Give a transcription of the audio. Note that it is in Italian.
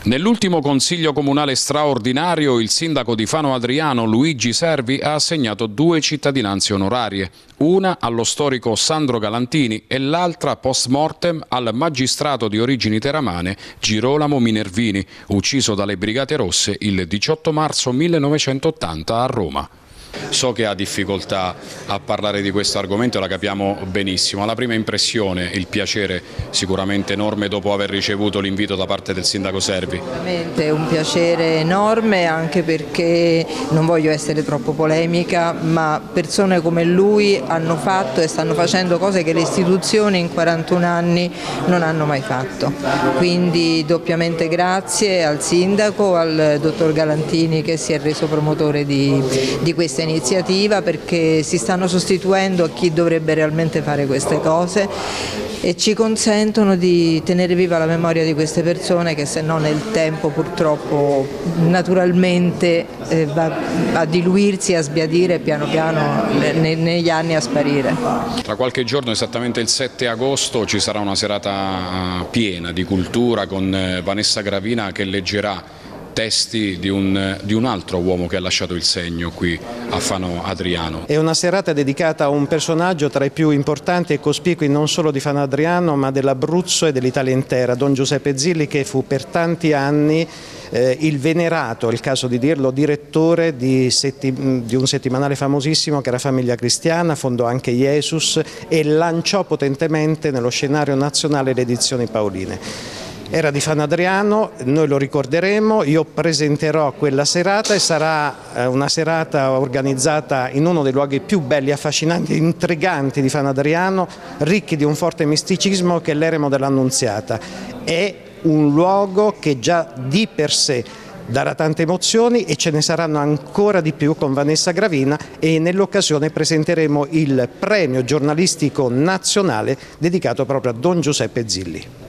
Nell'ultimo consiglio comunale straordinario il sindaco di Fano Adriano, Luigi Servi, ha assegnato 2 cittadinanze onorarie, una allo storico Sandro Galantini e l'altra post mortem al magistrato di origini teramane Girolamo Minervini, ucciso dalle Brigate Rosse il 18 marzo 1980 a Roma. So che ha difficoltà a parlare di questo argomento, la capiamo benissimo. Alla prima impressione il piacere sicuramente enorme dopo aver ricevuto l'invito da parte del sindaco Servi. Veramente è un piacere enorme, anche perché non voglio essere troppo polemica, ma persone come lui hanno fatto e stanno facendo cose che le istituzioni in 41 anni non hanno mai fatto. Quindi doppiamente grazie al sindaco, al dottor Galantini che si è reso promotore di questa iniziativa, perché si stanno sostituendo a chi dovrebbe realmente fare queste cose e ci consentono di tenere viva la memoria di queste persone che se no nel tempo purtroppo naturalmente va a diluirsi e a sbiadire piano piano negli anni a sparire. Tra qualche giorno, esattamente il 7 agosto, ci sarà una serata piena di cultura con Vanessa Gravina che leggerà testi di un altro uomo che ha lasciato il segno qui a Fano Adriano. È una serata dedicata a un personaggio tra i più importanti e cospicui non solo di Fano Adriano ma dell'Abruzzo e dell'Italia intera, Don Giuseppe Zilli, che fu per tanti anni il venerato, è il caso di dirlo, direttore di un settimanale famosissimo che era Famiglia Cristiana, fondò anche Jesus e lanciò potentemente nello scenario nazionale le edizioni Paoline. Era di Fano Adriano, noi lo ricorderemo, io presenterò quella serata e sarà una serata organizzata in uno dei luoghi più belli, affascinanti e intriganti di Fano Adriano, ricchi di un forte misticismo che è l'Eremo dell'Annunziata. È un luogo che già di per sé darà tante emozioni e ce ne saranno ancora di più con Vanessa Gravina, e nell'occasione presenteremo il premio giornalistico nazionale dedicato proprio a Don Giuseppe Zilli.